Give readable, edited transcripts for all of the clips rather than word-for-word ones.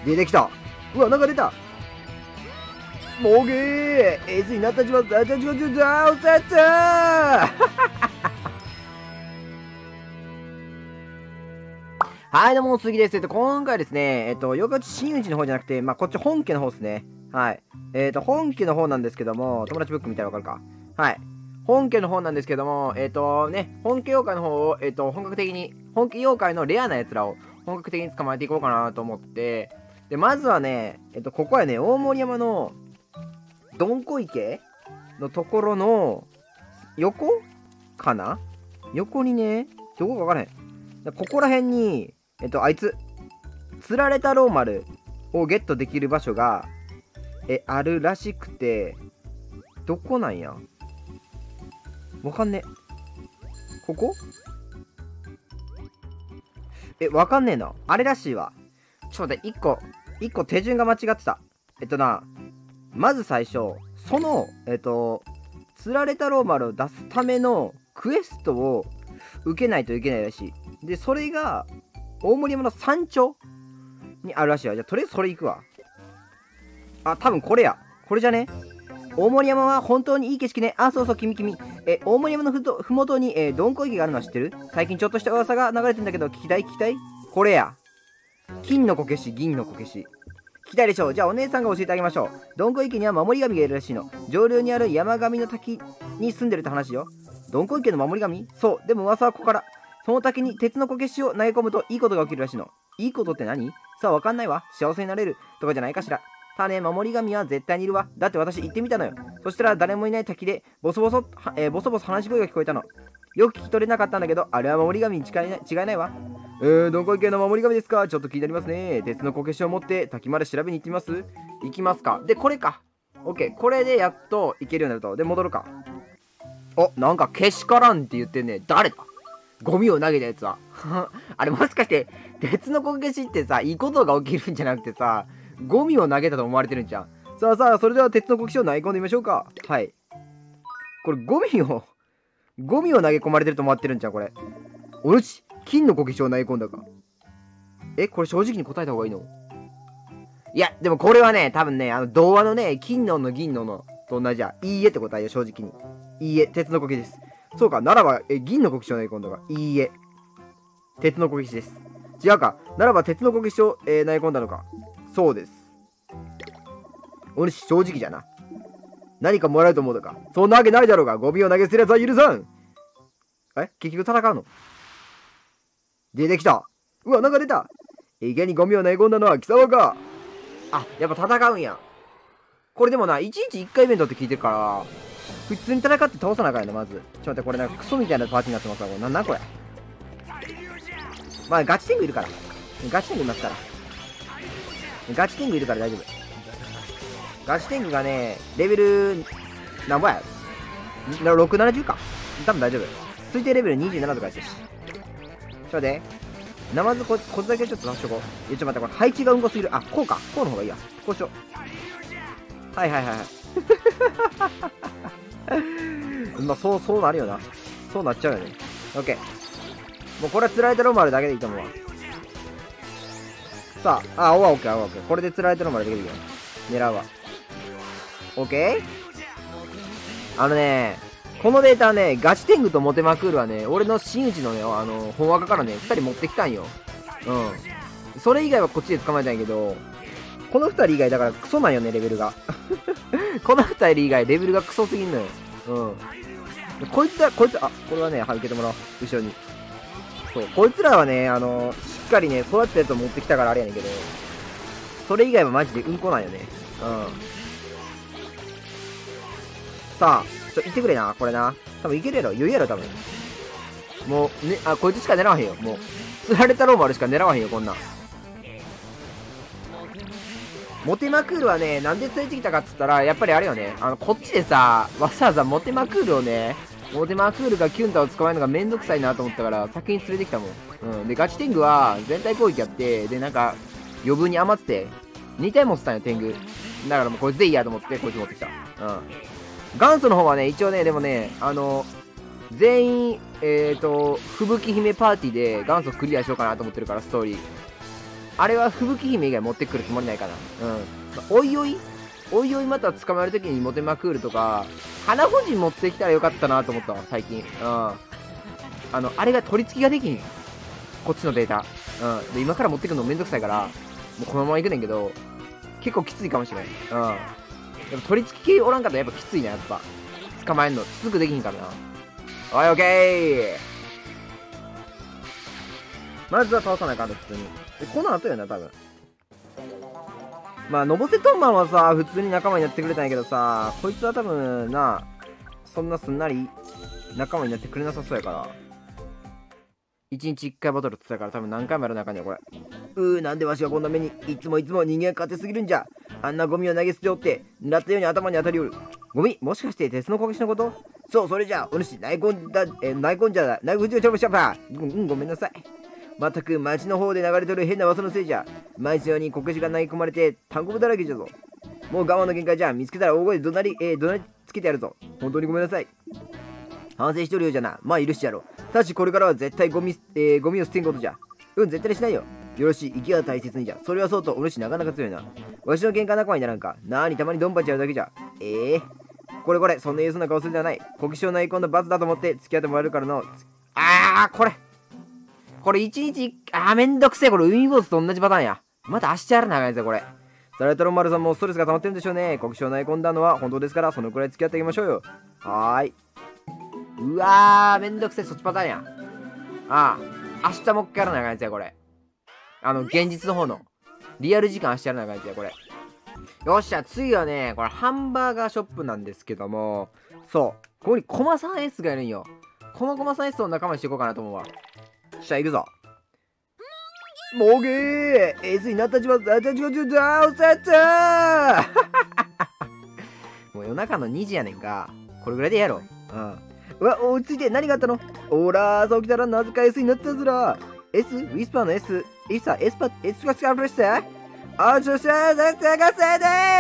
出てきた。うわ、なんか出た。もげー、エースになったちまった。ちょ、おさつはい、どうも、杉です。今回ですね、よく真打ちの方じゃなくて、まあ、こっち本家の方ですね。はい。本家の方なんですけども、友達ブック見たらわかるか。はい。本家の方なんですけども、本家妖怪の方を、本格的に、本家妖怪のレアな奴らを本格的に捕まえていこうかなと思って、で、まずはね、ここはね、大森山の、どんこ池のところの、横かな横にね、どこかわからへん。ここら辺に、あいつ、釣られたローマルをゲットできる場所が、あるらしくて、どこなんやわかんねえ。ここわかんねえな。あれらしいわ。ちょっと待って、一個手順が間違ってた。まず最初、その、釣られたローマルを出すためのクエストを受けないといけないらしい。で、それが、大森山の山頂にあるらしいわ。じゃあ、とりあえずそれ行くわ。あ、多分これや。これじゃね？大森山は本当にいい景色ね。あ、そうそう、君。大森山のふもとに、どんこ池があるのは知ってる？最近ちょっとした噂が流れてんだけど、聞きたい？これや。金のこけし、銀のこけし。聞きたいでしょう。じゃあお姉さんが教えてあげましょう。どんこ池には守り神がいるらしいの。上流にある山神の滝に住んでるって話よ。どんこ池の守り神？そう。でも噂はここから。その滝に鉄のこけしを投げ込むといいことが起きるらしいの。いいことって何？さあわかんないわ。幸せになれるとかじゃないかしら。ただね、守り神は絶対にいるわ。だって私行ってみたのよ。そしたら誰もいない滝でボソボソ話し声が聞こえたの。よく聞き取れなかったんだけど、あれは守り神に違いないわ。どんこ池の守り神ですか？ちょっと気になりますね。鉄のこけしを持って滝まで調べに行ってみます？行きますか。で、これか。OK。これでやっと行けるようになると。で、戻るか。お、なんかけしからんって言ってんね。誰だ？ゴミを投げたやつは。あれもしかして、鉄のこけしってさ、いいことが起きるんじゃなくてさ、ゴミを投げたと思われてるんじゃん。さあ、それでは鉄のこけしを投げ込んでみましょうか。はい。これゴミを投げ込まれてると思ってるんじゃん、これ。おるし、金のこけしを投げ込んだか。これ正直に答えた方がいいの？いや、でもこれはね、多分ね、童話のね、金の銀のと同じや。いいえって答えよ、正直に。いいえ、鉄のこけしです。そうか、ならば、銀のこけしを投げ込んだか。いいえ。鉄のこけしです。違うか。ならば、鉄のこけしを、投げ込んだのか。そうです。お主、正直じゃな。何かもらえると思うのか。そんなわけないだろうが。ゴミを投げ捨てるやつは許さん。結局戦うの？出てきた。うわ、なんか出た。池にゴミを投げ込んだのは貴様か。あ、やっぱ戦うんや。これでもな、1日1回イベントって聞いてるから、普通に戦って倒さなあかんやな、まず。ちょっと待って、これなんかクソみたいなパーティーになってますわ。これなんこれ。まあ、ガチ天狗いるから。ガチ天狗いますから。ガチ天狗いるから大丈夫。ガチ天狗がね、レベル、なんぼや ?6、70か。多分大丈夫。推定レベル27とかやってるし。ちょっと待って。ナマズこつだけちょっと出しとこう。ちょっと待って、これ配置がうんこすぎる。あ、こうか。こうの方がいいや。こうしよう。はい。まあ、そうなるよな。そうなっちゃうよね。オッケー。もうこれは釣られたローマルだけでいいと思うわ。さあ、オッケー。これで釣られたローマルだけでいいよ。狙うわ。オッケー。このデータはね、ガチ天狗とモテマクールはね、俺の真打ちのね、本若からね、2人持ってきたんよ。うん。それ以外はこっちで捕まえたんやけど、この2人以外だからクソなんよね、レベルが。この2人以外レベルがクソすぎんのよ。うん。こいつ、これはね、受けてもらおう。後ろに。そう、こいつらはね、しっかりね、育ったやつを持ってきたからあれやねんけど、それ以外はマジでうんこなんよね。うん。さあ、行ってくれな、これな。多分いけるやろ、余裕やろ、多分。もう、ね、こいつしか狙わへんよ、もう。釣られたローマルしか狙わへんよ、こんなん。モテマクールはね、なんで連れてきたかっつったら、やっぱりあれよね、こっちでさ、わざわざモテマクールをね、モテマクールがキュンタを捕まえるのがめんどくさいなと思ったから、先に連れてきたもん。うん。で、ガチ天狗は全体攻撃やって、で、なんか、余分に余って、2体持ってたんよ、天狗。だからもうこいつでいいやと思って、こいつ持ってきた。うん。元祖の方はね、一応ね、でもね、全員、吹雪姫パーティーで元祖クリアしようかなと思ってるから、ストーリー。 あれは吹雪姫以外持ってくるつもりないかな。おいおいまた捕まえるときにモテまくるとか、花保人持ってきたらよかったなと思ったわ、最近。あれが取り付きができん。こっちのデータ。で、今から持ってくるのめんどくさいから、もうこのまま行くねんけど、結構きついかもしれん。やっぱ取り付き系おらんかったらやっぱきついな、やっぱ。捕まえんの、すぐできんからな。おい、オッケー。まずは倒さないから、普通に。この後よな、多分。まあ、のぼせトンマンはさ、普通に仲間になってくれたんやけどさ、こいつは多分な、そんなすんなり仲間になってくれなさそうやから。1日1回バトルって言ったから多分何回もやらなあかんねん、これ。なんでわしがこんな目に、いつも人間が勝手すぎるんじゃ。あんなゴミを投げ捨ておって、狙ったように頭に当たりおる。ゴミもしかして鉄のこけしのこと？そう、それじゃあ、お主、内根じゃだ。内根じゃちょろしゃば。ごめんなさい。まったく町の方で流れとる変な噂のせいじゃ。毎日のようにこけしが投げ込まれて、単行部だらけじゃぞ。もう我慢の限界じゃ。見つけたら大声で怒鳴りつけてやるぞ。本当にごめんなさい。反省しとるようじゃな。まあ許してやろう。ただしこれからは絶対ゴミを捨てんことじゃ。絶対にしないよ。よろしい、息は大切にじゃ。それはそうと、お主なかなか強いな。わしの喧嘩仲間にならんか。なーにたまにドンパチやるだけじゃ。これ、そんな言うそんな顔するではない。こけしを投げ込んだ罰だと思って付き合ってもらえるからの。これ一日、めんどくせえ。これ海坊主と同じパターンや。また足やらなあかんやつや、これ。サレトロンマルさんもストレスが溜まってるんでしょうね。こけしを投げ込んだのは本当ですから、そのくらい付き合ってあげましょうよ。はーい。うわー、めんどくせえ、そっちパターンや。明日もっかいやらなあかんやつや、これ。現実の方の。リアル時間明日やらなあかんやつや、これ。よっしゃ、次はね、これハンバーガーショップなんですけども、そう、ここにコマさん S がいるんよ。このコマさん S を仲間にしていこうかなと思うわ。よっしゃ、行くぞ。もげー !S になったちまった、おさっちゃもう夜中の2時やねんか。これぐらいでやろう。うわ、落ち着いて、何があったの？おらー、そうきたらなぜか S になったずら。S？ ウィスパーの S？ イサ、S がスカープレスター？ちょっしゃー、探せ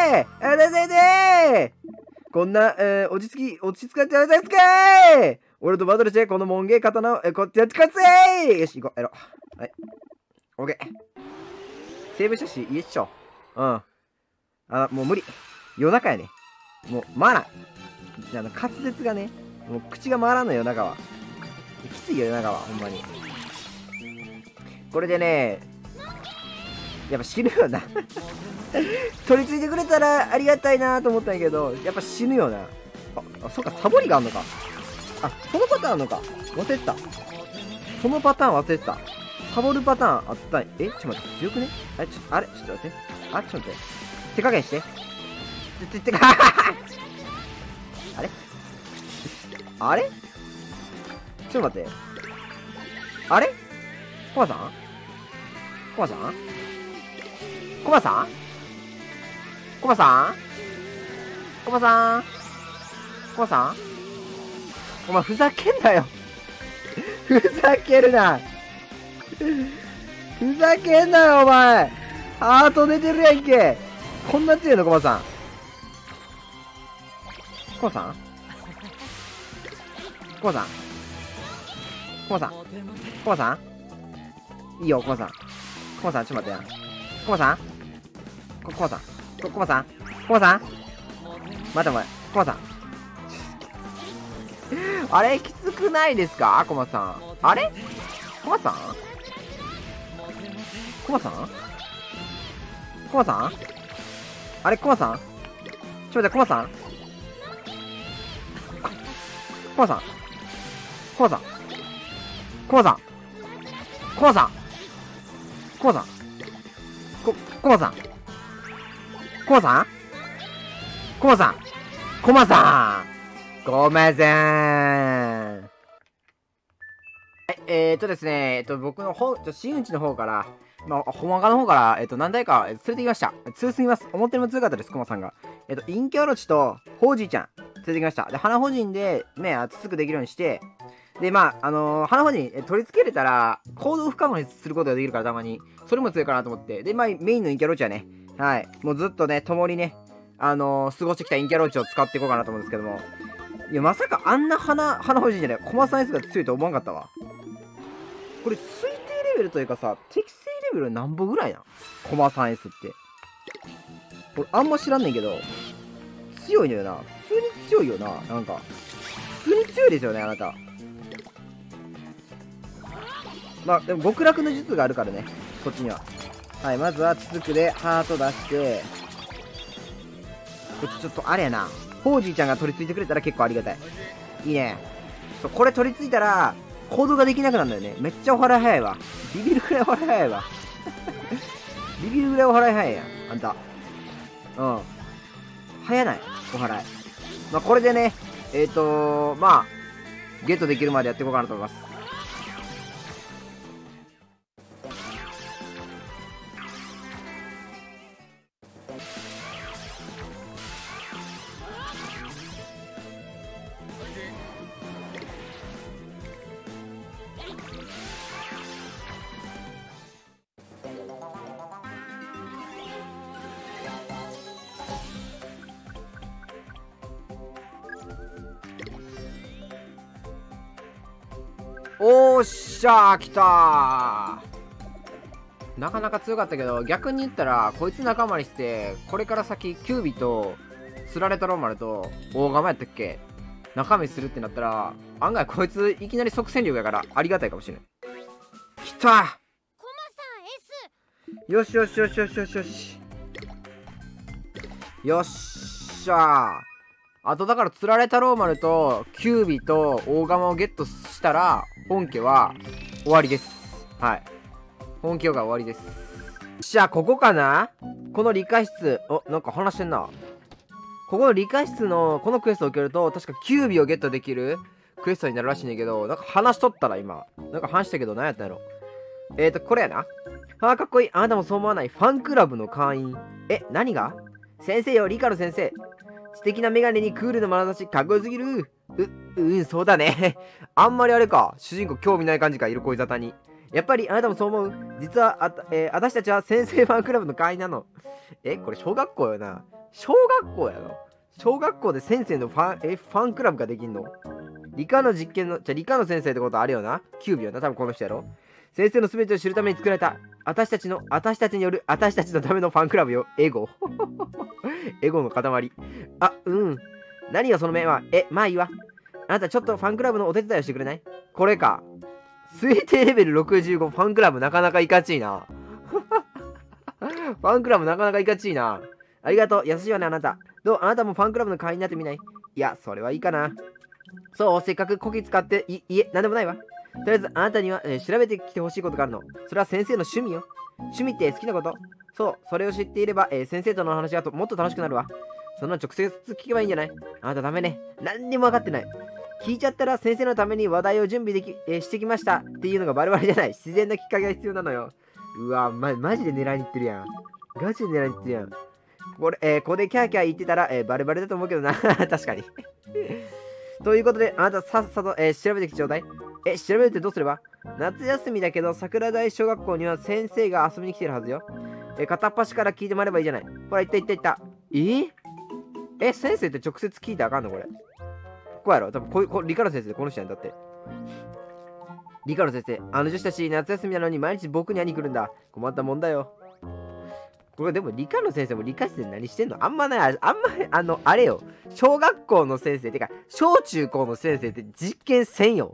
でこんな、落ち着かってやるですかー。俺とバトルして、このモンゲー刀を、こっちやってかつー。よし、行こう、やろう。はい。オッケー。セーブしたし、いいっしょ。もう無理。夜中やね。もう、回らん。滑舌がね、もう口が回らんのよ、夜中は。きついよ、夜中は、ほんまに。これでね、やっぱ死ぬよな取り付いてくれたらありがたいなと思ったんやけど、やっぱ死ぬよな。そっか、サボりがあんのか。そのパターンあんのか。忘れてた。そのパターン忘れてた。サボるパターンあったん。ちょっと待って、強くね？ちょっと待って。ちょっと待って。手加減して。あれちょっと待って。あれコマさんコマさんお前ふざけんなよふざけるなふざけんなよお前ハート出てるやんけこんな強いのコマさんいいよコマさんちょっと待ってやコマさん待ってお前コマさんあれきつくないですかコマさんあれコマさんあれコマさんちょっと待ってコマさんごめんせん。ですね、僕の真打ちの方から、ほまがの方から、何台か連れてきました。強すぎます。思ってるも強かったです、コマさんが。インキョロチと、ホージーちゃん、連れてきました。で、花ホジンで、ね、すぐできるようにして、で、花ホジン、取り付けれたら、行動不可能にすることができるから、たまに。それも強いかなと思って。で、メインのインキョロチはね、はい、もうずっとね、共にね、過ごしてきたインキャローチを使っていこうかなと思うんですけども。いや、まさかあんな花欲しいんじゃないコマサイズが強いと思わんかったわ。これ、推定レベルというかさ、適正レベル何歩ぐらいなコマ 3S って。俺あんま知らんねんけど、強いのよな。普通に強いよな。なんか、普通に強いですよね、あなた。まあ、でも極楽の術があるからね、こっちには。はい、まずは続くでハート出して、ちょっとあれやな。ホージーちゃんが取り付いてくれたら結構ありがたい。いいね。これ取り付いたら、行動ができなくなるんだよね。めっちゃお払い早いわ。ビビるくらいお払い早いわ。ビビるぐらいお払い早いやん、あんた。うん。早ない、お払い。まあ、これでね、まあ、ゲットできるまでやっていこうかなと思います。おーっしゃー、来たー。なかなか強かったけど、逆に言ったら、こいつ仲間にして、これから先、キュービと、スラレタローマルと、大釜やったっけ仲間にするってなったら、案外こいつ、いきなり即戦力やから、ありがたいかもしれない。来たー。よしよしよしよしよしよし。よっしゃー。あとだから、つられたローマルと、キュービと大釜をゲットしたら、本家は終わりです。はい。本家が終わりです。じゃあ、ここかな？この理科室。お、なんか話してんな。ここの理科室の、このクエストを受けると、確かキュービをゲットできるクエストになるらしいねんけど、なんか話しとったら今。なんか話したけど、何やったんやろ。これやな。あ、かっこいい。あなたもそう思わない？ファンクラブの会員。何が？先生よ、リカの先生。素敵なメガネにクールな眼差し、かっこよすぎる。そうだね。あんまりあれか。主人公興味ない感じか、色恋沙汰に。やっぱりあなたもそう思う？実は私たちは先生ファンクラブの会員なの。これ小学校よな。小学校やろ。小学校で先生のファンクラブができんの？理科の実験の、理科の先生ってことあるよな。キュービよな。多分この人やろ。先生の全てを知るために作られた。私たちによる私たちのためのファンクラブよ。エゴ。エゴの塊。何よその目は。まあいいわ。あなたちょっとファンクラブのお手伝いをしてくれない？これか。推定レベル65、ファンクラブなかなかいかちいな。ファンクラブなかなかいかちいな。ありがとう。優しいわね、あなた。どう？あなたもファンクラブの会員になってみない？いや、それはいいかな。そう、せっかくこき使って、なんでもないわ。とりあえず、あなたには、調べてきてほしいことがあるの。それは先生の趣味よ。趣味って好きなこと？そう、それを知っていれば、先生との話がもっと楽しくなるわ。そんな直接聞けばいいんじゃない？あなたダメね。何にも分かってない。聞いちゃったら先生のために話題を準備してきましたっていうのがバレバレじゃない。自然なきっかけが必要なのよ。うわ、マジで狙いに行ってるやん。ガチで狙いに行ってるやん。ここでキャーキャー言ってたら、バレバレだと思うけどな。確かに。ということで、あなたさっさと、調べてきてちょうだい。調べるってどうすれば？夏休みだけど、桜台小学校には先生が遊びに来てるはずよ。片っ端から聞いてもらえばいいじゃない。ほら、行った。先生って直接聞いたらあかんのこれ。ここやろ多分理科の先生この人やんだって。理科の先生、女子たち夏休みなのに毎日僕に会いに来るんだ。困ったもんだよ。これでも理科の先生も理科室で何してんの？あんまあれよ。小学校の先生、てか、小中高の先生って実験せんよ。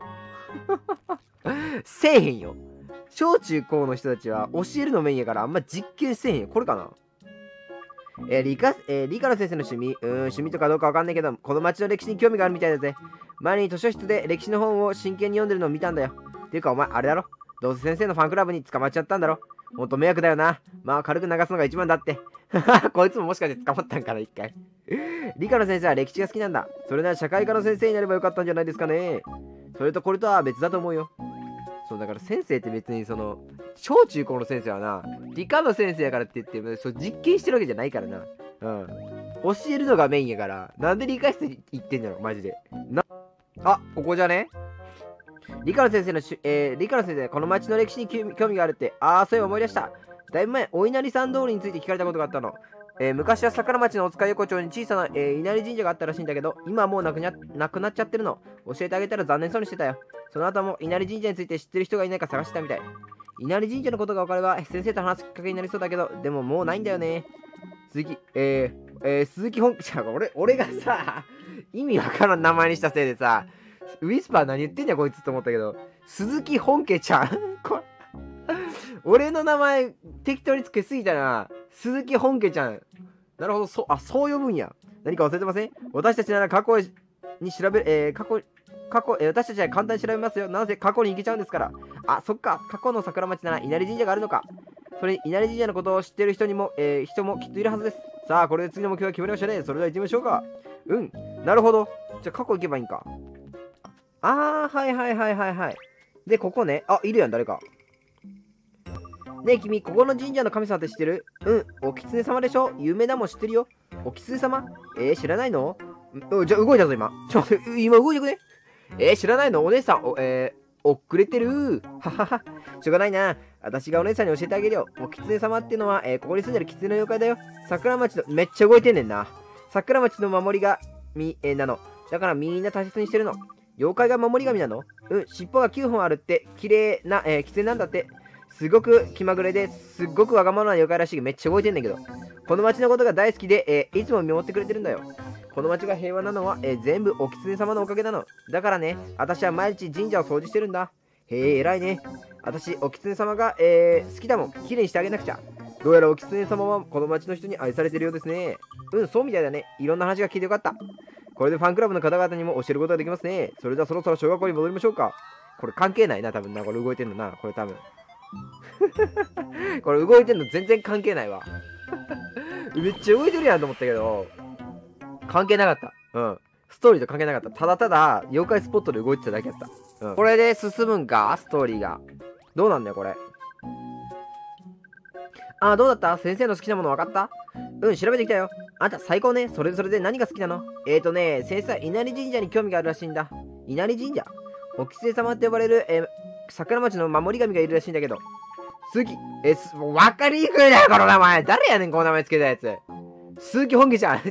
せえへんよ。小中高の人たちは教えるのメインやからあんま実験せえへんよ。これかな？理科の先生の趣味とかどうかわかんないけど、この町の歴史に興味があるみたいだぜ。前に図書室で歴史の本を真剣に読んでるのを見たんだよ。っていうかお前、あれだろ。どうせ先生のファンクラブに捕まっちゃったんだろ。ほんと迷惑だよな。まあ軽く流すのが一番だって。こいつももしかして捕まったんかな、一回。理科の先生は歴史が好きなんだ。それなら社会科の先生になればよかったんじゃないですかね。それとこれとは別だと思うよ。そうだから先生って別に小中高の先生はな、理科の先生やからって言って実験してるわけじゃないからな。教えるのがメインやから、なんで理科室行ってんだろマジで。ここじゃね？理科の先生、この町の歴史に興味があるって。そういえば思い出した。だいぶ前、お稲荷さん通りについて聞かれたことがあったの。昔は桜町のお塚横丁に小さな、稲荷神社があったらしいんだけど、今はもうなくなっちゃってるの。教えてあげたら残念そうにしてたよ。その後も稲荷神社について知ってる人がいないか探してたみたい。 稲荷神社のことが分かれば先生と話すきっかけになりそうだけど、でももうないんだよね。鈴木、鈴木本家ちゃん、俺がさ、意味わからん名前にしたせいでさ、ウィスパー何言ってんじゃんこいつと思ったけど、鈴木本家ちゃん俺の名前適当につけすぎたな。鈴木本家ちゃん。なるほど、そう呼ぶんや。何か忘れてません？私たちなら過去に調べ、私たちは簡単に調べますよ。なぜ過去に行けちゃうんですから。あ、そっか。過去の桜町なら稲荷神社があるのか。それに稲荷神社のことを知ってる人もきっといるはずです。さあ、これで次の目標が決まりましたね。それでは行ってみましょうか。うん。なるほど。じゃあ過去行けばいいんか。はい。で、ここね。あ、いるやん、誰か。ねえ、君、ここの神社の神様って知ってる？うん、お狐様でしょ？有名なもん知ってるよ。お狐様？知らないの？じゃあ動いたぞ、今。今動いてくね。知らないの？お姉さん、遅れてる。ははは。しょうがないな。私がお姉さんに教えてあげるよ。お狐様っていうのは、ここに住んでる狐の妖怪だよ。桜町の、めっちゃ動いてんねんな。桜町の守りが、なの。だからみんな大切にしてるの。妖怪が守り神なの？うん、尻尾が9本あるって、綺麗な、狐なんだって。すごく気まぐれですっごくわがままな妖怪らしい。めっちゃ動いてんだけど。この町のことが大好きで、いつも見守ってくれてるんだよ。この町が平和なのは、全部お狐様のおかげなの。だからね、私は毎日神社を掃除してるんだ。へえ、偉いね。私、お狐様が、好きだもん。綺麗にしてあげなくちゃ。どうやらお狐様はこの町の人に愛されてるようですね。うん、そうみたいだね。いろんな話が聞いてよかった。これでファンクラブの方々にも教えることができますね。それではそろそろ小学校に戻りましょうか。これ関係ないな、多分な。これ動いてんのな。これ多分。これ動いてんの全然関係ないわ。めっちゃ動いてるやんと思ったけど、関係なかった。うん。ストーリーと関係なかった。ただただ、妖怪スポットで動いてただけやった。うん。これで進むんかストーリーが。どうなんだよ、これ。どうだった？先生の好きなもの分かった？うん、調べてきたよ。あんた最高ね。それで何が好きなの？先生は稲荷神社に興味があるらしいんだ。稲荷神社？お狐様って呼ばれる、桜町の守り神がいるらしいんだけど。鈴木、わかりにくいなよ、この名前。誰やねん、この名前つけたやつ。鈴木本家じゃん。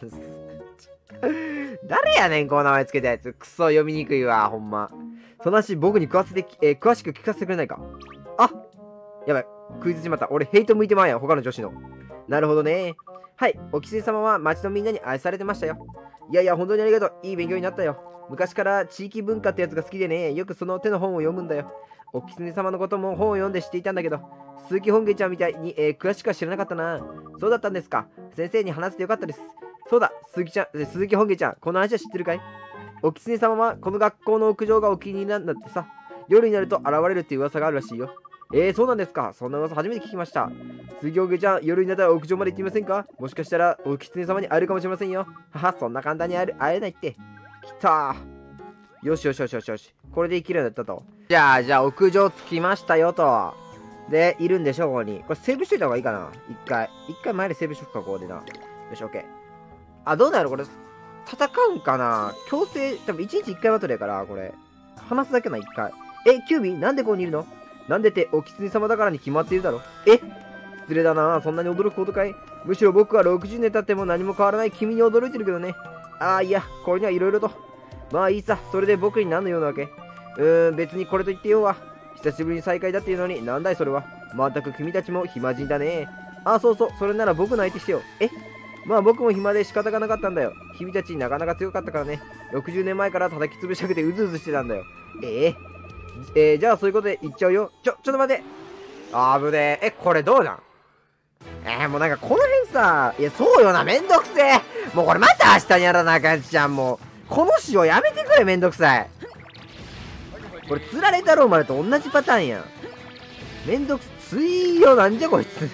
誰やねん、この名前つけたやつ。くそ読みにくいわ、ほんま。その話、僕に詳しく聞かせてくれないか。あ、やばい。クイズしまった。俺、ヘイト向いてまうやん、他の女子の。なるほどね。はい、お狐様は町のみんなに愛されてましたよ。いやいや、本当にありがとう。いい勉強になったよ。昔から地域文化ってやつが好きでね、よくその手の本を読むんだよ。お狐様のことも本を読んで知っていたんだけど、鈴木本家ちゃんみたいに、詳しくは知らなかったな。そうだったんですか。先生に話せてよかったです。そうだ、鈴木本家ちゃん、この話は知ってるかい？お狐様はこの学校の屋上がお気に入りなんだってさ。夜になると現れるっていう噂があるらしいよ。そうなんですか。そんな噂初めて聞きました。鈴木本家ちゃん、夜になったら屋上まで行ってみませんか？もしかしたらお狐様に会えるかもしれませんよ。はは、そんな簡単に会えないって。きたー。よし。これで生きるようになったと。じゃあ、屋上着きましたよと。で、いるんでしょ、ここに。これセーブしといた方がいいかな。一回前でセーブしとくか、ここでな。よし、オッケー。どうなるこれ、戦うんかな？強制、多分1日1回バトルやから、これ。話すだけな、1回。キュービーなんでここにいるの？なんでって、お狐様だからに決まっているだろ。失礼だな。そんなに驚くことかい？むしろ僕は60年経っても何も変わらない君に驚いてるけどね。いや、これにはいろいろと。まあいいさ、それで僕に何の用なわけ？別にこれと言ってよは。久しぶりに再会だっていうのに、なんだいそれは。まったく君たちも暇人だね。そう、それなら僕の相手してよ。まあ僕も暇で仕方がなかったんだよ。君たちなかなか強かったからね。60年前から叩き潰したくてうずうずしてたんだよ。じゃあそういうことで言っちゃうよ。ちょっと待って。危ねえ。これどうなんもうなんかこの辺さ、いや、そうよな、めんどくせえ。もうこれまた明日にやらなあかんじゃん、もう。この仕様やめてくれ、めんどくさい。これ、釣られたローマルと同じパターンやん。めんどくついよ、なんじゃこいつ。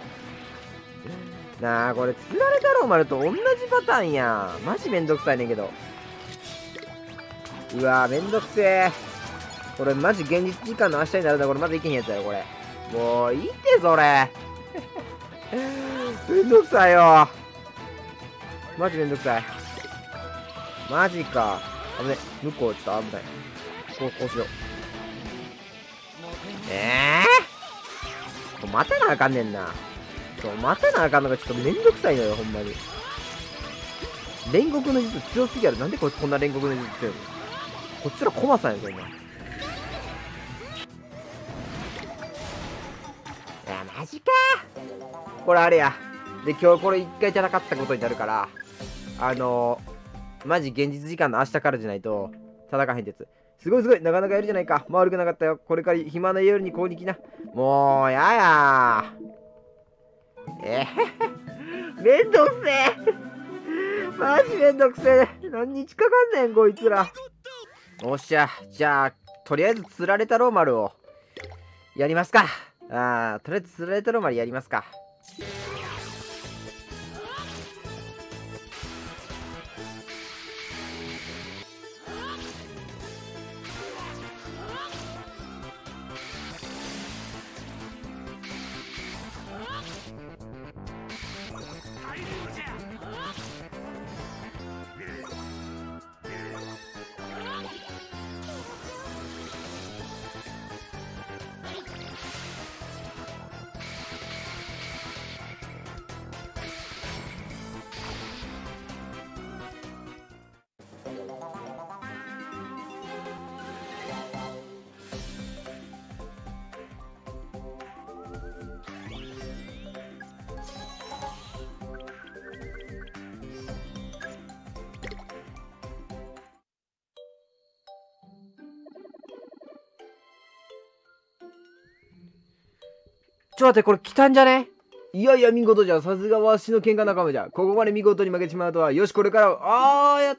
なあ、これ、釣られたローマルと同じパターンやん。マジめんどくさいねんけど。うわー、めんどくせえ。これ、マジ現実時間の明日になるんだ。これ、まだいけへんやつだよ、これ。もう、いいって、それ。めんどくさいよ。マジめんどくさい。マジか。危ね。向こうちょっと危ない。こうしよう。もう待たなあかんねんな。待たなあかんのがちょっとめんどくさいのよ、ほんまに。煉獄の術強すぎやろ。なんでこいつこんな煉獄の術強いの？こっちらコマさんやぞ、今。 マジか。これあれや。で、今日これ一回戦ったことになるから、マジ現実時間の明日からじゃないと戦えへんてつ。すごいすごい、なかなかやるじゃないか。悪くなかったよ。これから暇な夜にここに来な。もう、ややめんどくせえ。マジめんどくせえ。何日かかんねん、こいつら。おっしゃ、じゃあ、とりあえず釣られたローマルをやりますか。とりあえず釣られたローマルやりますか。ちょっと待って、これ来たんじゃね？いやいや、見事じゃ。さすがわしの喧嘩仲間じゃ。ここまで見事に負けてしまうとは。よし、これから、やった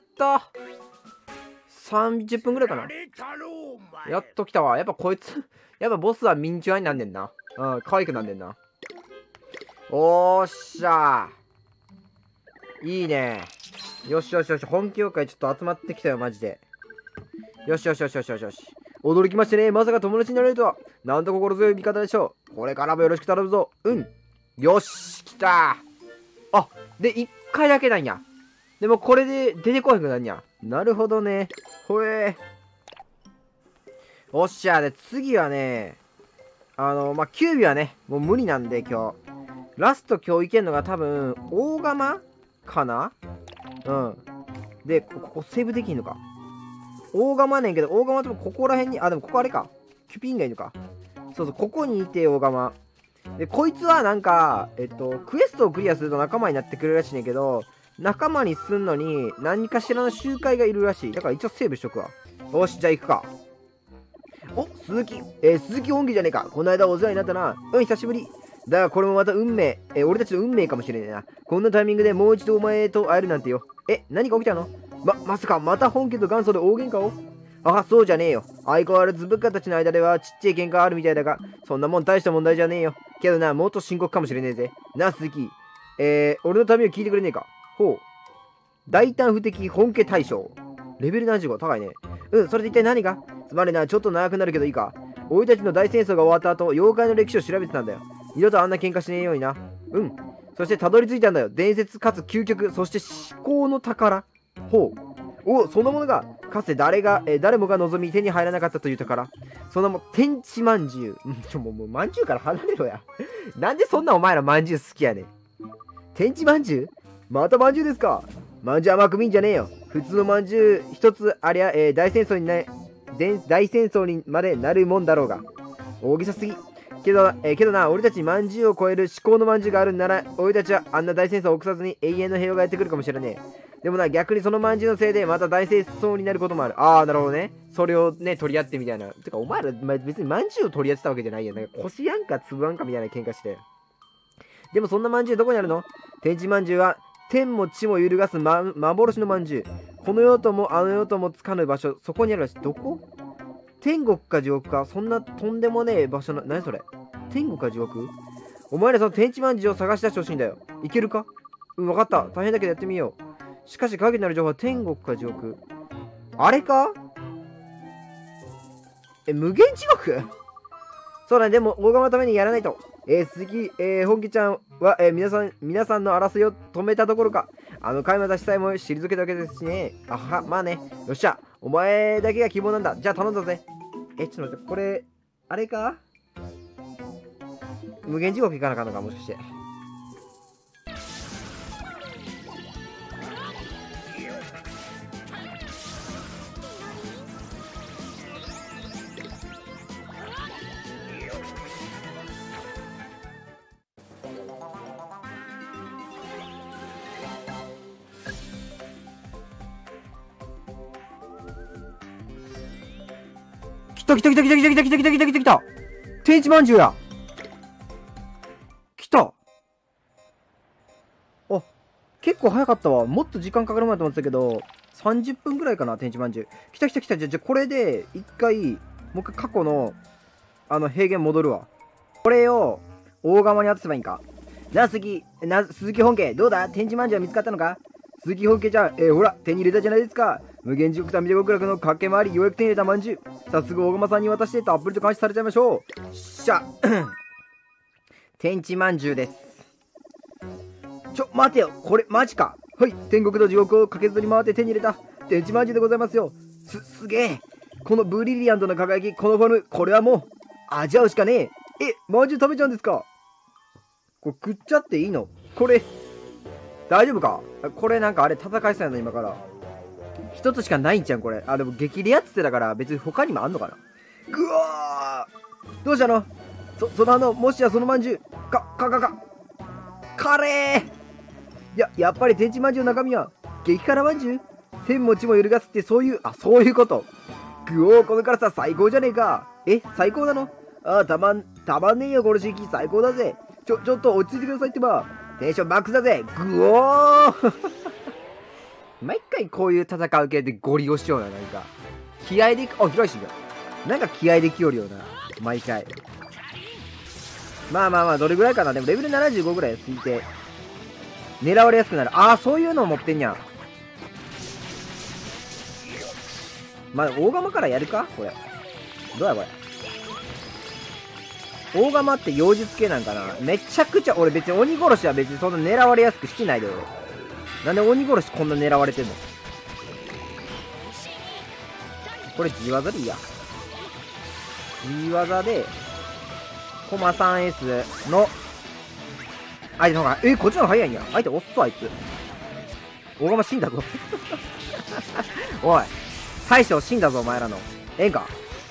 。30分ぐらいかな。やっと来たわ。やっぱこいつ、やっぱボスはミニチュアになんねんな。可愛くなんねんな。おーっしゃー。いいね。よしよしよし。本協会ちょっと集まってきたよ、マジで。よしよしよしよしよしよし。驚きましてね。まさか友達になれるとは。なんと心強い味方でしょう。これからもよろしく頼むぞ。うん。よし、来た。あ、で、1回だけなんや。でもこれで出てこへんくなんや。なるほどね。ほえー。おっしゃ。で、次はね、キュービはね、もう無理なんで今日。ラスト今日いけんのが多分、大釜かな。うん。で、ここセーブできんのか。大釜ねんけど、大釜ともここら辺に、でもここあれか。キュピンがいるか。そうそう、ここにいて大釜。で、こいつはなんか、クエストをクリアすると仲間になってくれるらしいねんけど、仲間にすんのに何かしらの集会がいるらしい。だから一応セーブしとくわ。よし、じゃあ行くか。お、鈴木。鈴木本家じゃねえか。この間お世話になったな。うん、久しぶり。だがこれもまた運命。俺たちの運命かもしれねえな。こんなタイミングでもう一度お前と会えるなんてよ。何が起きたの？まさかまた本家と元祖で大喧嘩を？そうじゃねえよ。相変わらず部下たちの間ではちっちゃい喧嘩あるみたいだが、そんなもん大した問題じゃねえよ。けどな、もっと深刻かもしれねえぜ。なあ、鈴木。俺のためを聞いてくれねえか。ほう。大胆不敵本家大将。レベル75、高いね。うん、それで一体何が？つまりな、ちょっと長くなるけどいいか。俺たちの大戦争が終わった後、妖怪の歴史を調べてたんだよ。二度とあんな喧嘩しねえようにな。うん。そしてたどり着いたんだよ。伝説かつ究極、そして至高の宝。ほう。お、そんなものが、かつて誰もが望み手に入らなかったという宝。そんなもん、天地まんじゅう。もう、まんじゅうから離れろや。なんでそんなお前らまんじゅう好きやねん。天地まんじゅう？またまんじゅうですか？まんじゅう甘く見んじゃねえよ。普通のまんじゅう一つありゃ、大戦争にまでなるもんだろうが。大げさすぎ。けどな、俺たちにまんじゅうを超える至高のまんじゅうがあるんなら、俺たちはあんな大戦争を起こさずに永遠の平和がやってくるかもしれねえ。でもな、逆にそのまんじゅうのせいでまた大戦争になることもある。なるほどね。それをね、取り合ってみたいな。てか、お前ら、別にまんじゅうを取り合ってたわけじゃないやん。なんか、こしやんか、つぶあんかみたいな喧嘩して。でもそんなまんじゅうどこにあるの？天地まんじゅうは、天も地も揺るがす、幻のまんじゅう。この世ともあの世ともつかぬ場所、そこにあるらしい。どこ？天国か地獄か、そんなとんでもねえ場所な、何それ？天国か地獄？お前らその天地まんじゅうを探し出してほしいんだよ。いけるか？うん、わかった。大変だけどやってみよう。しかし、影になる情報は天国か地獄。あれか？無限地獄？そうだね、でも、大釜のためにやらないと。鈴木、本気ちゃんは、皆さんの争いを止めたところか。海馬出しさえも退けたわけですしね。まあね。よっしゃ。お前だけが希望なんだ。じゃあ頼んだぜ。ちょっと待って、これ、あれか？無限地獄行かなあかんのか、もしかして。 た来た来た来た来た来た来た来た来た来た来た。天一まんじゅうや。来た。あ、結構早かったわ。もっと時間かかるまでと思ってたけど、30分ぐらいかな、天一まんじゅう。来た来た来た。じゃ、これで、一回、もう一回過去の、平原戻るわ。これを、大釜に渡せばいいんか。鈴木本家、どうだ天一まんじゅうは見つかったのか。鈴木本家ちゃん、ほら、手に入れたじゃないですか。無限地獄と見て極楽の駆け回り、ようやく手に入れたまんじゅう。早速、大釜さんに渡して、たっぷりと監視されちゃいましょう。しゃ。天一まんじゅうです。待てよ、これ、マジか。はい、天国と地獄を駆けずり回って手に入れた、天一まんじゅうでございますよ。すげえ。このブリリアントな輝き、このフォルム、これはもう、味わうしかねえ。まんじゅう食べちゃうんですか。これ食っちゃっていいの？これ、大丈夫か？これなんかあれ戦いそうやな、今から。一つしかないんちゃん、これ。でも激レアっつってたから、別に他にもあんのかな。ぐわー、どうしたの？そのもしやそのまんじゅう、カレー。やっぱり天一まんじゅうの中身は、激辛まんじゅう？天も地も揺るがすってそういうこと。ぐおー、この辛さ最高じゃねえか。最高なの？たまんねえよ、この刺激最高だぜ。ちょっと落ち着いてくださいってば。テンションマックスだぜ。ぐおー毎回こういう戦う系でゴリ押しような、なんか。気合でいく、広いしが。なんか気合できよるよな。毎回。まあ、どれぐらいかな。でもレベル75ぐらい過ぎて、狙われやすくなる。そういうのを持ってんにゃ。大釜からやるかこれ。どうやこれ。大釜って妖術系なんかな。めちゃくちゃ、俺別に鬼殺しは別にそんな狙われやすくしてないで俺。なんで鬼殺しこんな狙われてんの？これ地技でいいや。地技で、コマ 3S の、相手の方が、こっちの方が早いんや。相手おっそ、あいつ。大釜死んだぞ。おい。大将死んだぞ、お前らの。ええんか？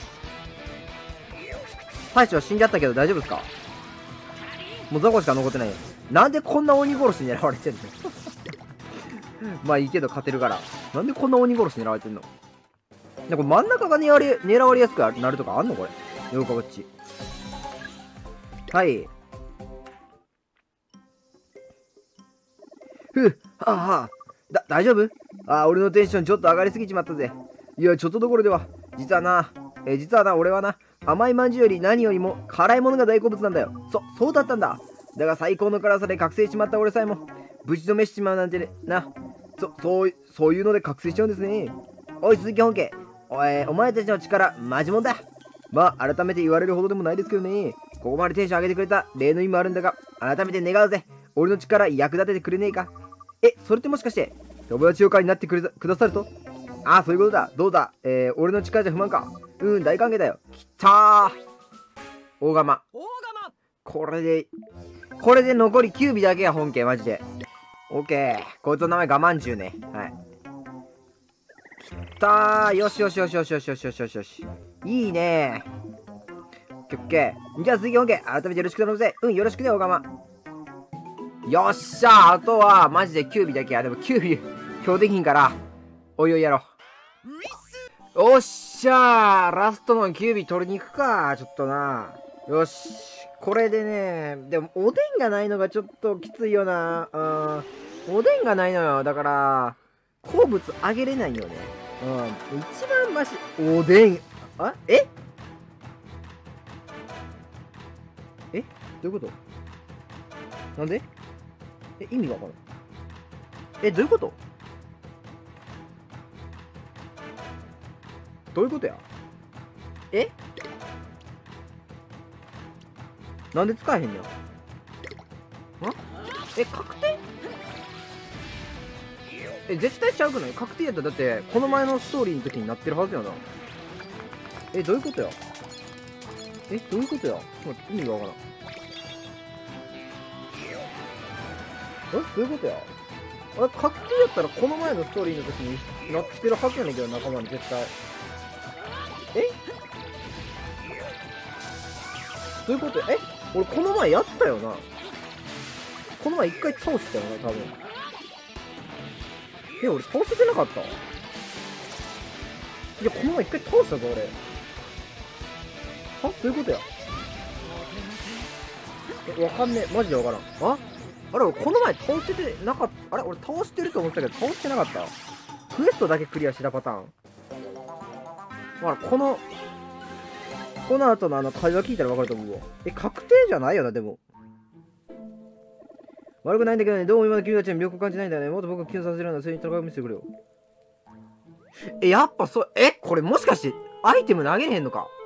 大将死んじゃったけど大丈夫ですか？もうザコしか残ってないよ。なんでこんな鬼殺し狙われてんの？まあいいけど勝てるから。なんでこんな鬼殺し狙われてんの？なんか真ん中が狙われやすくなるとかあんのこれ。ようかこっち。はい。大丈夫？俺のテンションちょっと上がりすぎちまったぜ。いや、ちょっとどころでは。実はな、俺はな、甘いまんじゅうより何よりも辛いものが大好物なんだよ。そうだったんだ。だが最高の辛さで覚醒しちまった俺さえも、ぶちのめしちまうなんてね、そういうので覚醒しちゃうんですね。おい、鈴木本家。お前たちの力、マジもんだ。改めて言われるほどでもないですけどね。ここまでテンション上げてくれた例の意味もあるんだが、改めて願うぜ。俺の力役立ててくれねえか。それってもしかして、友達よかになってくださると？そういうことだ。どうだ。俺の力じゃ不満か。大歓迎だよ。きたー。大釜。これで残り9尾だけや、本家、マジで。オッケー。こいつの名前我慢中ね。はい。きたー。よし。いいねー。オッケー。じゃあ、鈴木本家、改めてよろしく頼むぜ。よろしくね、大釜。よっしゃー。あとは、マジで9尾だけや。でも9尾、今日できひんから、おいおいやろう。おっしゃー。ラストの9尾取りに行くか。ちょっとな。よし。これでね、でもおでんがないのがちょっときついよな。おでんがないのよ。だから、好物あげれないよね。一番マシ、おでん。どういうこと？なんで？意味がわからん。どういうこと？どういうことや？なんで使えへんの？確定？絶対ちゃうくない？確定やったらだってこの前のストーリーの時になってるはずやな。どういうことや？どういうことや？ちょっと待って、意味がわからん。どういうことや？確定やったらこの前のストーリーの時になってるはずやねんけど、仲間に絶対。どういうこと？俺この前やったよな。この前一回倒したよな、多分。俺倒せてなかった？いや、この前一回倒したぞ、俺。 どういうことや。わかんねえ。マジでわからん。あれ、この前倒しててなかった。あれ、俺倒してると思ってたけど、倒してなかった。クエストだけクリアしたパターン。ほら、この後の会話聞いたらわかると思うわ。確定じゃないよな、でも。悪くないんだけどね、どうも今の君たちに魅力を感じないんだよね。もっと僕をキュンさせるような、そういう戦いを見せてくれよ。やっぱそう、これもしかして、アイテム投げれへんのか。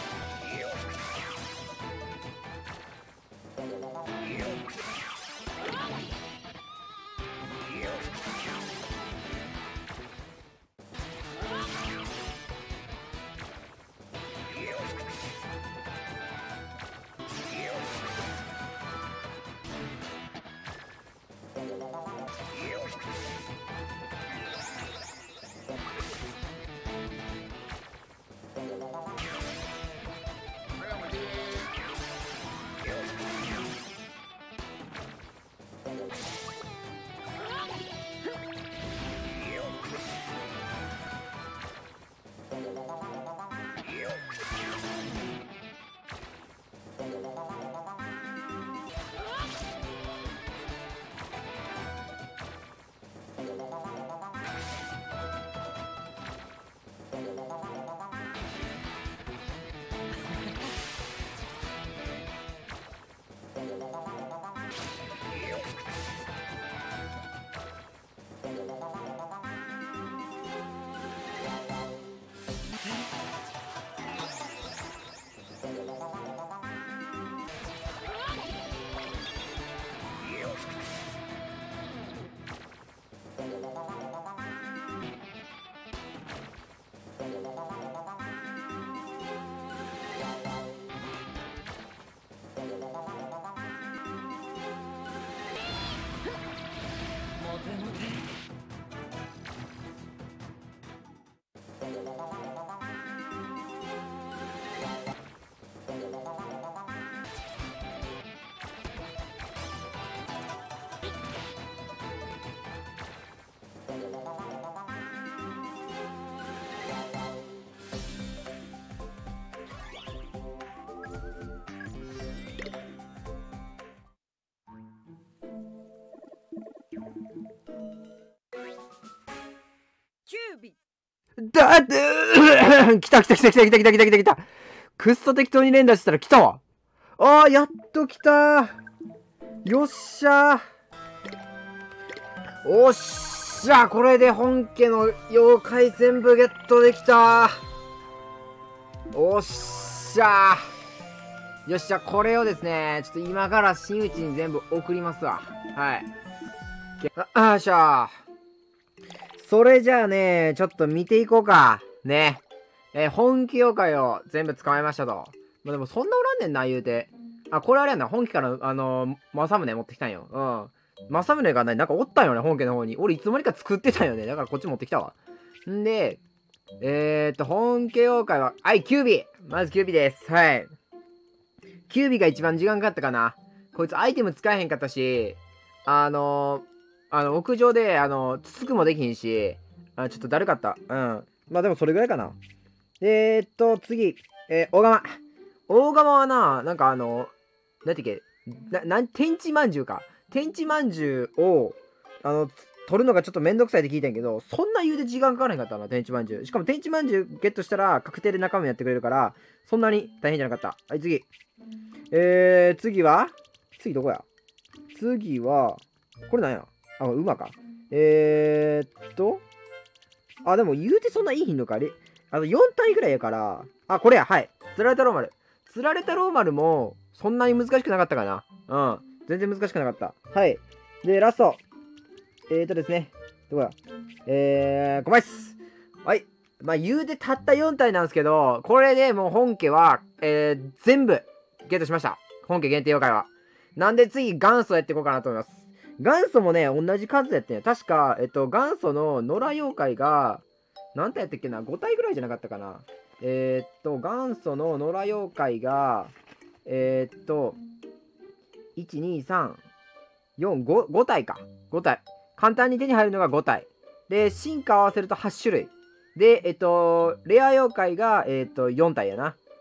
だって来た。くっそ適当に連打したら来たわ。やっと来た。よっしゃ。おっしゃ。これで本家の妖怪全部ゲットできた。おっしゃ。よっしゃ。これをですね、ちょっと今から真打ちに全部送りますわ。はい。よっしゃ。それじゃあね、ちょっと見ていこうか。ね。本気妖怪を全部捕まえましたと。まあ、でもそんなおらんねんな、言うて。これあれやな、本家から、政宗持ってきたんよ。政宗がなんかおったんよね、本家の方に。俺いつの間にか作ってたんよね。だからこっち持ってきたわ。んで、本家妖怪は、キュービー。まずキュービーです。はい。キュービーが一番時間かかったかな。こいつアイテム使えへんかったし、屋上で、つつくもできひんし、ちょっとだるかった。まあでもそれぐらいかな。次、大釜。大釜はな、なんかなんていうっけ、天地まんじゅうか。天地まんじゅうを、取るのがちょっとめんどくさいって聞いたんやけど、そんな言うで時間かからへんかったな、天地まんじゅう。しかも天地まんじゅうゲットしたら、確定で仲間やってくれるから、そんなに大変じゃなかった。はい、次。次はどこや。次は、これなんや。馬か。でも言うてそんないい頻度か。4体ぐらいやから。これや、はい。釣られたローマル。釣られたローマルも、そんなに難しくなかったかな。全然難しくなかった。はい。で、ラスト。ですね。どこや。5枚っす。はい。まあ、言うてたった4体なんですけど、これでもう本家は、全部、ゲットしました。本家限定妖怪は。なんで次、元祖やっていこうかなと思います。元祖もね、同じ数やってん。確か、元祖の野良妖怪が、何体やったっけな ?5 体ぐらいじゃなかったかな。元祖の野良妖怪が、1、2、3、4、5体か。5体。簡単に手に入るのが5体。で、進化合わせると8種類。で、レア妖怪が、4体やな。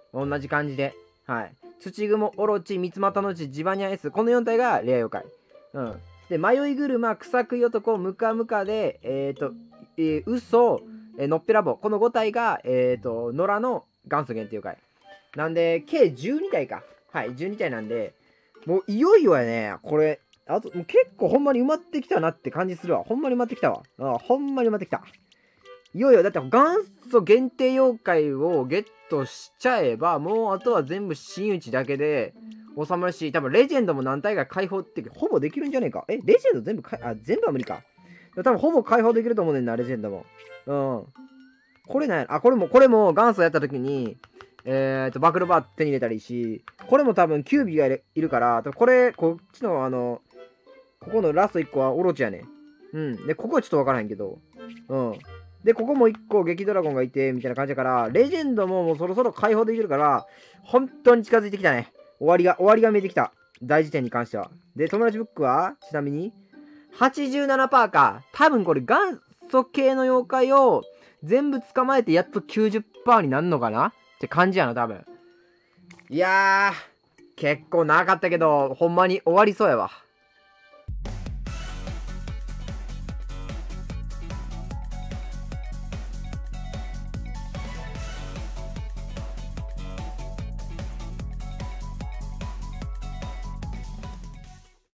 同じ感じで。はい。土雲、オロチ、三つ股の内、ジバニャ S。この4体がレア妖怪。うん。で、迷い車、草食い男、ムカムカで、嘘、のっぺらぼう。この5体が、野良の元祖限定妖怪。なんで、計12体か。はい、12体なんで、もういよいよやね、これ。あと、もう結構ほんまに埋まってきたなって感じするわ。ほんまに埋まってきたわ。ほんまに埋まってきた。いよいよ、だって元祖限定妖怪をゲットしちゃえば、もうあとは全部真打ちだけで収まるし、多分レジェンドも何体か解放ってほぼできるんじゃねえか。レジェンド全部全部は無理か。多分ほぼ解放できると思うねんな、レジェンドも。うん。これなんやろ。これも元祖やった時に、バクロバー手に入れたらいいし、これも多分キュービーがいるから、これ、こっちのここのラスト1個はオロチやね。うん。で、ここはちょっとわからへんけど、うん。で、ここも1個激ドラゴンがいて、みたいな感じだから、レジェンドももうそろそろ解放できるから、本当に近づいてきたね。終わりが見えてきた。大事点に関しては。で、友達ブックは、ちなみに、87% か。多分これ元祖系の妖怪を全部捕まえてやっと 90% になるのかなって感じやな、多分。いやー、結構長かったけど、ほんまに終わりそうやわ。